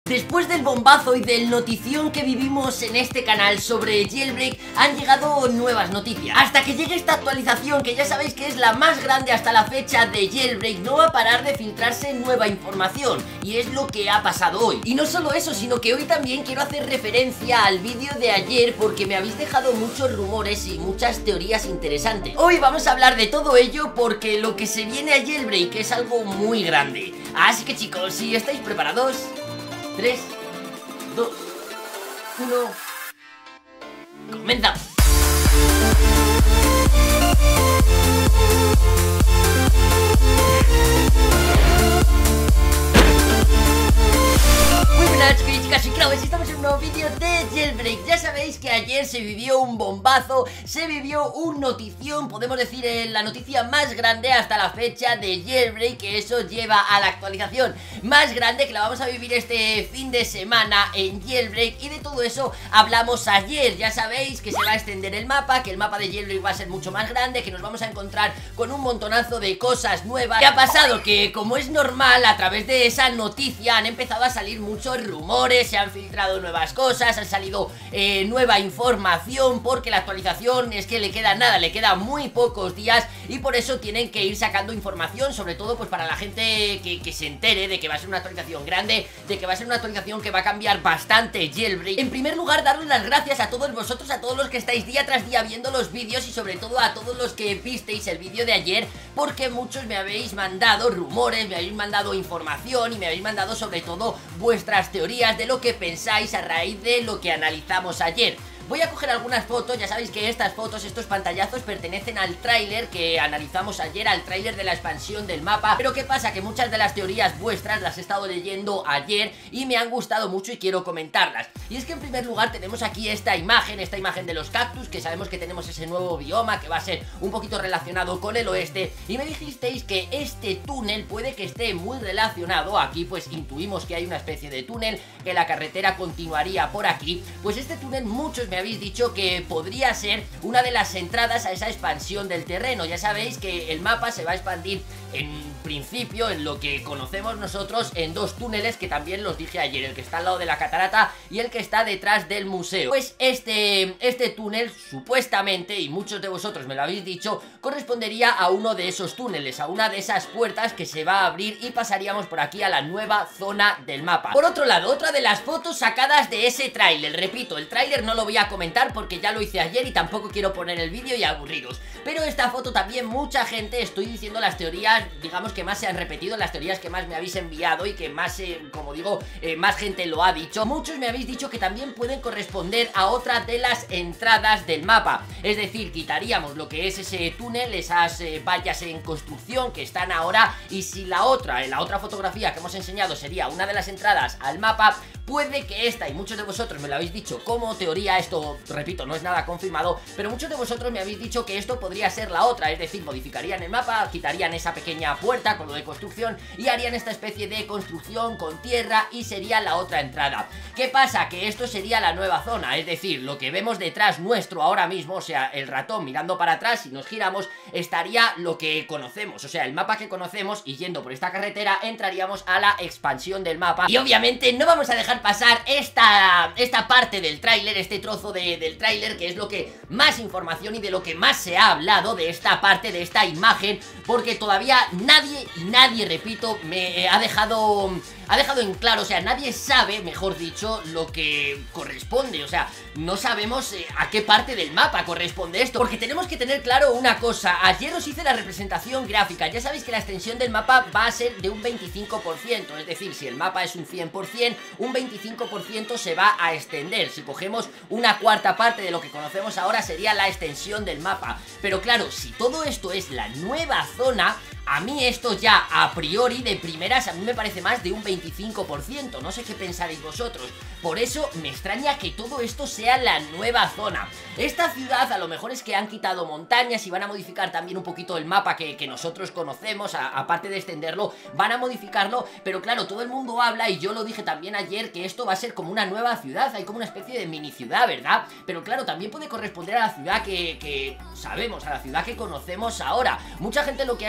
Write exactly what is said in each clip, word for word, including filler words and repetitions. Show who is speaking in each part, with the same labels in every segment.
Speaker 1: Después del bombazo y del notición que vivimos en este canal sobre Jailbreak, han llegado nuevas noticias. Hasta que llegue esta actualización, que ya sabéis que es la más grande hasta la fecha de Jailbreak, no va a parar de filtrarse nueva información, y es lo que ha pasado hoy. Y no solo eso, sino que hoy también quiero hacer referencia al vídeo de ayer, porque me habéis dejado muchos rumores y muchas teorías interesantes. Hoy vamos a hablar de todo ello porque lo que se viene a Jailbreak es algo muy grande. Así que chicos, si estáis preparados, tres, dos, uno, comenzamos. Muy buenas chicos, chicas, soy Clau, estamos en un nuevo vídeo de Jailbreak. Ya sabéis que ayer se vivió un bombazo, se vivió un notición, podemos decir eh, la noticia más grande hasta la fecha de Jailbreak, que eso lleva a la actualización más grande que la vamos a vivir este fin de semana en Jailbreak. Y de todo eso hablamos ayer. Ya sabéis que se va a extender el mapa, que el mapa de Jailbreak va a ser mucho más grande, que nos vamos a encontrar con un montonazo de cosas nuevas. ¿Qué ha pasado? Que como es normal, a través de esa noticia han empezado a salir muchos rumores, se han filtrado nuevas cosas, han salido eh, nueva información, porque la actualización es que le queda nada, le quedan muy pocos días, y por eso tienen que ir sacando información, sobre todo pues para la gente que, que se entere de que va a ser una actualización grande, de que va a ser una actualización que va a cambiar bastante Jailbreak. En primer lugar, daros las gracias a todos vosotros, a todos los que estáis día tras día viendo los vídeos, y sobre todo a todos los que visteis el vídeo de ayer, porque muchos me habéis mandado rumores, me habéis mandado información y me habéis mandado sobre todo vuestras teorías de lo que pensáis a raíz de lo que analizamos ayer. Voy a coger algunas fotos, ya sabéis que estas fotos, estos pantallazos pertenecen al tráiler que analizamos ayer, al tráiler de la expansión del mapa. Pero ¿qué pasa? Que muchas de las teorías vuestras las he estado leyendo ayer y me han gustado mucho y quiero comentarlas. Y es que en primer lugar tenemos aquí esta imagen, esta imagen de los cactus, que sabemos que tenemos ese nuevo bioma que va a ser un poquito relacionado con el oeste. Y me dijisteis que este túnel puede que esté muy relacionado, aquí pues intuimos que hay una especie de túnel, que la carretera continuaría por aquí. Pues este túnel muchos me habéis dicho que podría ser una de las entradas a esa expansión del terreno. Ya sabéis que el mapa se va a expandir en principio, en lo que conocemos nosotros, en dos túneles, que también los dije ayer, el que está al lado de la catarata y el que está detrás del museo. Pues este, este túnel, supuestamente, y muchos de vosotros me lo habéis dicho, correspondería a uno de esos túneles, a una de esas puertas que se va a abrir y pasaríamos por aquí a la nueva zona del mapa. Por otro lado, otra de las fotos sacadas de ese tráiler, repito, el tráiler no lo voy a comentar porque ya lo hice ayer y tampoco quiero poner el vídeo y aburriros, pero esta foto también mucha gente, estoy diciendo las teorías, digamos que más se han repetido, las teorías que más me habéis enviado y que más, eh, como digo, eh, más gente lo ha dicho. Muchos me habéis dicho que también pueden corresponder a otra de las entradas del mapa, es decir, quitaríamos lo que es ese túnel, esas eh, vallas en construcción que están ahora, y si la otra, en la otra fotografía que hemos enseñado sería una de las entradas al mapa, puede que esta, y muchos de vosotros me lo habéis dicho como teoría, esto, repito, no es nada confirmado, pero muchos de vosotros me habéis dicho que esto podría ser la otra, es decir, modificarían el mapa, quitarían esa pequeña puerta con lo de construcción y harían esta especie de construcción con tierra y sería la otra entrada. ¿Qué pasa? Que esto sería la nueva zona, es decir, lo que vemos detrás nuestro ahora mismo, o sea, el ratón mirando para atrás, si nos giramos, estaría lo que conocemos, o sea, el mapa que conocemos, y yendo por esta carretera entraríamos a la expansión del mapa. Y obviamente no vamos a dejar pasar esta, esta parte del tráiler, este trozo de, del tráiler, que es lo que más información y de lo que más se ha hablado de esta parte, de esta imagen, porque todavía nadie, y nadie, repito, me ha dejado... ha dejado en claro, o sea, nadie sabe, mejor dicho, lo que corresponde, o sea, no sabemos eh, a qué parte del mapa corresponde esto, porque tenemos que tener claro una cosa. Ayer os hice la representación gráfica, ya sabéis que la extensión del mapa va a ser de un veinticinco por ciento, es decir, si el mapa es un cien por cien, un veinticinco por ciento se va a extender. Si cogemos una cuarta parte de lo que conocemos ahora sería la extensión del mapa, pero claro, si todo esto es la nueva zona, a mí esto ya a priori de primeras a mí me parece más de un veinticinco por ciento, no sé qué pensaréis vosotros. Por eso me extraña que todo esto sea la nueva zona. Esta ciudad a lo mejor es que han quitado montañas y van a modificar también un poquito el mapa que, que nosotros conocemos, a, aparte de extenderlo, van a modificarlo, pero claro, todo el mundo habla, y yo lo dije también ayer, que esto va a ser como una nueva ciudad, hay como una especie de mini ciudad, ¿verdad? Pero claro, también puede corresponder a la ciudad que, que sabemos, a la ciudad que conocemos ahora. Mucha gente lo que ha estado haciendo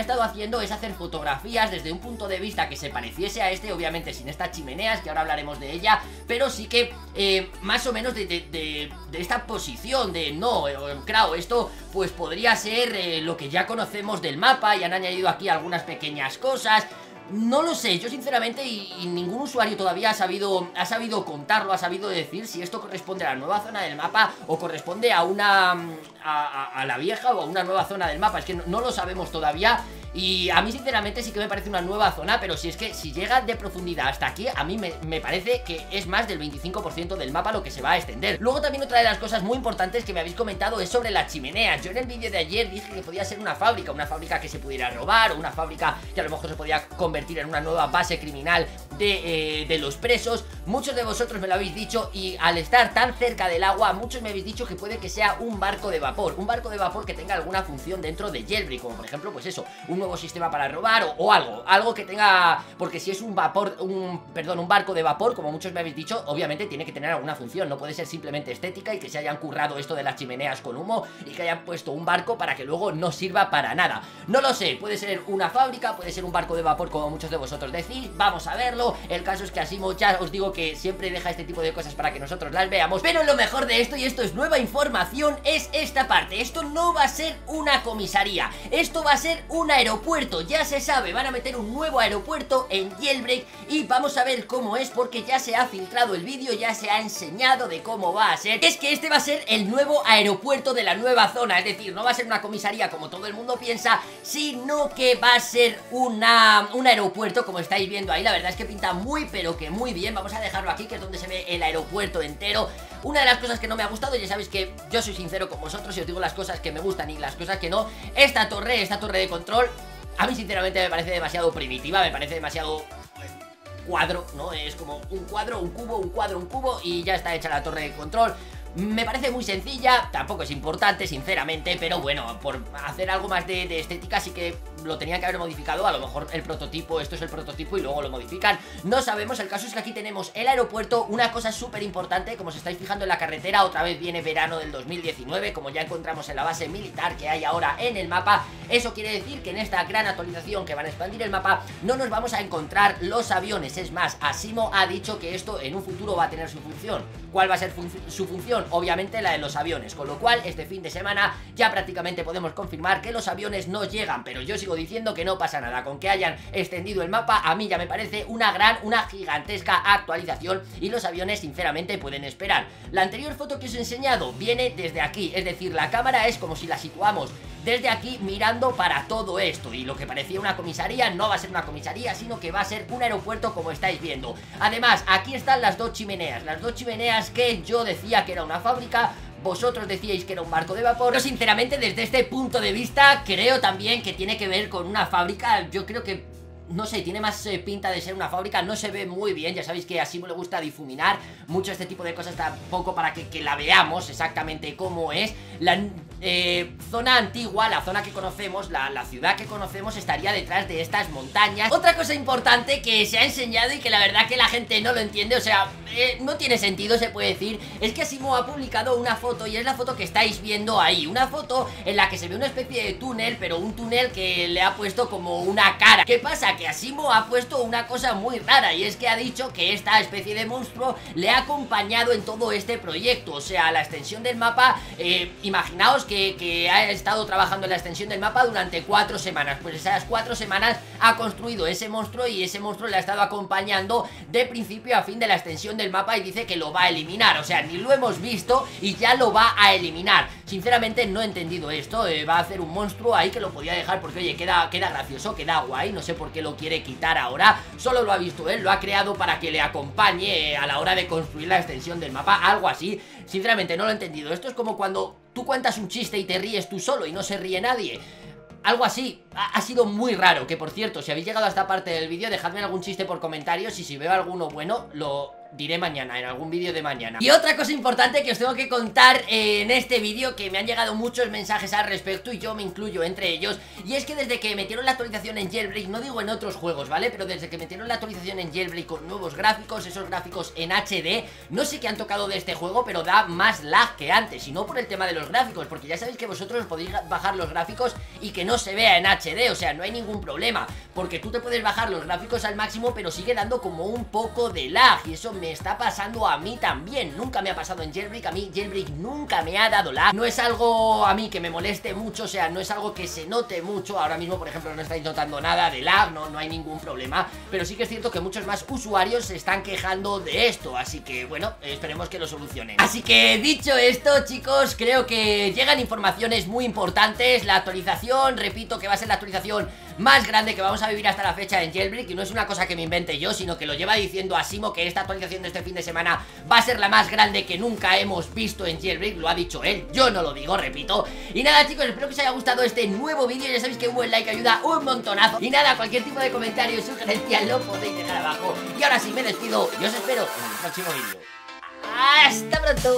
Speaker 1: haciendo es hacer fotografías desde un punto de vista que se pareciese a este, obviamente sin estas chimeneas, que ahora hablaremos de ella, pero sí que eh, más o menos de, de, de, de esta posición de no, eh, claro, esto pues podría ser eh, lo que ya conocemos del mapa, y han añadido aquí algunas pequeñas cosas. No lo sé, yo sinceramente, y, y ningún usuario todavía ha sabido, ha sabido contarlo, ha sabido decir si esto corresponde a la nueva zona del mapa o corresponde a una, a, a, a la vieja o a una nueva zona del mapa. Es que no, no lo sabemos todavía. Y a mí sinceramente sí que me parece una nueva zona, pero si es que si llega de profundidad hasta aquí, a mí me, me parece que es más del veinticinco por ciento del mapa lo que se va a extender. Luego también otra de las cosas muy importantes que me habéis comentado es sobre las chimeneas. Yo en el vídeo de ayer dije que podía ser una fábrica, una fábrica que se pudiera robar, o una fábrica que a lo mejor se podía convertir en una nueva base criminal de, eh, de los presos. Muchos de vosotros me lo habéis dicho, y al estar tan cerca del agua, muchos me habéis dicho que puede que sea un barco de vapor, un barco de vapor que tenga alguna función dentro de Jailbreak, como por ejemplo, pues eso, un nuevo sistema para robar o, o algo, algo que tenga, porque si es un vapor, un, perdón, un barco de vapor, como muchos me habéis dicho, obviamente tiene que tener alguna función, no puede ser simplemente estética y que se hayan currado esto de las chimeneas con humo y que hayan puesto un barco para que luego no sirva para nada. No lo sé, puede ser una fábrica, puede ser un barco de vapor como muchos de vosotros decís, vamos a verlo. El caso es que Asimov ya os digo que siempre deja este tipo de cosas para que nosotros las veamos, pero lo mejor de esto, y esto es nueva información, es esta parte. Esto no va a ser una comisaría, esto va a ser un aeropuerto. Ya se sabe, van a meter un nuevo aeropuerto en Jailbreak y vamos a ver cómo es, porque ya se ha filtrado el vídeo, ya se ha enseñado de cómo va a ser. Es que este va a ser el nuevo aeropuerto de la nueva zona, es decir, no va a ser una comisaría como todo el mundo piensa, sino que va a ser una, un aeropuerto como estáis viendo ahí. La verdad es que pinta muy pero que muy bien. Vamos a dejarlo aquí, que es donde se ve el aeropuerto entero. Una de las cosas que no me ha gustado, ya sabéis que yo soy sincero con vosotros y os digo las cosas que me gustan y las cosas que no. Esta torre, esta torre de control, a mí sinceramente me parece demasiado primitiva, me parece demasiado cuadro, ¿no? Es como un cuadro, un cubo, un cuadro, un cubo y ya está hecha la torre de control. Me parece muy sencilla, tampoco es importante sinceramente, pero bueno, por hacer algo más de, de estética sí que lo tenían que haber modificado. A lo mejor el prototipo, esto es el prototipo y luego lo modifican, no sabemos. El caso es que aquí tenemos el aeropuerto. Una cosa súper importante, como os estáis fijando en la carretera, otra vez viene verano del dos mil diecinueve, como ya encontramos en la base militar que hay ahora en el mapa. Eso quiere decir que en esta gran actualización que van a expandir el mapa no nos vamos a encontrar los aviones. Es más, Asimov ha dicho que esto en un futuro va a tener su función. ¿Cuál va a ser fun su función? Obviamente la de los aviones, con lo cual este fin de semana ya prácticamente podemos confirmar que los aviones no llegan, pero yo sigo diciendo que no pasa nada con que hayan extendido el mapa. A mí ya me parece una gran, una gigantesca actualización y los aviones sinceramente pueden esperar. La anterior foto que os he enseñado viene desde aquí, es decir, la cámara es como si la situamos desde aquí mirando para todo esto, y lo que parecía una comisaría no va a ser una comisaría, sino que va a ser un aeropuerto como estáis viendo. Además, aquí están las dos chimeneas, las dos chimeneas que yo decía que era una fábrica, vosotros decíais que era un barco de vapor. Pero sinceramente desde este punto de vista creo también que tiene que ver con una fábrica. Yo creo que, no sé, tiene más eh, pinta de ser una fábrica, no se ve muy bien, ya sabéis que a Asimov le gusta difuminar mucho este tipo de cosas tampoco para que, que la veamos exactamente cómo es. La eh, zona antigua, la zona que conocemos, la, la ciudad que conocemos estaría detrás de estas montañas. Otra cosa importante que se ha enseñado y que la verdad que la gente no lo entiende, o sea, eh, no tiene sentido se puede decir, es que Asimov ha publicado una foto y es la foto que estáis viendo ahí, una foto en la que se ve una especie de túnel, pero un túnel que le ha puesto como una cara. ¿Qué pasa? Que Asimov ha puesto una cosa muy rara, y es que ha dicho que esta especie de monstruo le ha acompañado en todo este proyecto, o sea, la extensión del mapa. eh, imaginaos que, que ha estado trabajando en la extensión del mapa durante cuatro semanas, pues esas cuatro semanas ha construido ese monstruo y ese monstruo le ha estado acompañando de principio a fin de la extensión del mapa, y dice que lo va a eliminar, o sea, ni lo hemos visto y ya lo va a eliminar. Sinceramente no he entendido esto, eh, va a hacer un monstruo ahí que lo podía dejar porque oye, queda, queda gracioso, queda guay, no sé por qué lo quiere quitar ahora, solo lo ha visto él, lo ha creado para que le acompañe a la hora de construir la extensión del mapa, algo así. Sinceramente no lo he entendido. Esto es como cuando tú cuentas un chiste y te ríes tú solo y no se ríe nadie. Algo así, ha, ha sido muy raro. Que por cierto, si habéis llegado a esta parte del vídeo, dejadme algún chiste por comentarios y si veo alguno bueno, lo... diré mañana, en algún vídeo de mañana. Y otra cosa importante que os tengo que contar eh, en este vídeo, que me han llegado muchos mensajes al respecto y yo me incluyo entre ellos, y es que desde que metieron la actualización en Jailbreak, no digo en otros juegos, ¿vale? Pero desde que metieron la actualización en Jailbreak con nuevos gráficos, esos gráficos en H D, no sé qué han tocado de este juego, pero da más lag que antes, y no por el tema de los gráficos, porque ya sabéis que vosotros podéis bajar los gráficos y que no se vea en H D, o sea, no hay ningún problema, porque tú te puedes bajar los gráficos al máximo, pero sigue dando como un poco de lag, y eso me está pasando a mí también. Nunca me ha pasado en Jailbreak, a mí Jailbreak nunca me ha dado lag, no es algo a mí que me moleste mucho, o sea, no es algo que se note mucho. Ahora mismo, por ejemplo, no estáis notando nada de lag, no, no hay ningún problema, pero sí que es cierto que muchos más usuarios se están quejando de esto, así que bueno, esperemos que lo solucionen. Así que dicho esto, chicos, creo que llegan informaciones muy importantes. La actualización, repito que va a ser la actualización más grande que vamos a vivir hasta la fecha en Jailbreak, y no es una cosa que me invente yo, sino que lo lleva diciendo Asimo, que esta actualización de este fin de semana va a ser la más grande que nunca hemos visto en Jailbreak. Lo ha dicho él, yo no lo digo, repito. Y nada, chicos, espero que os haya gustado este nuevo vídeo. Ya sabéis que un buen like ayuda un montonazo. Y nada, cualquier tipo de comentario, sugerencia lo podéis dejar abajo. Y ahora sí, me despido y os espero en el próximo vídeo. ¡Hasta pronto!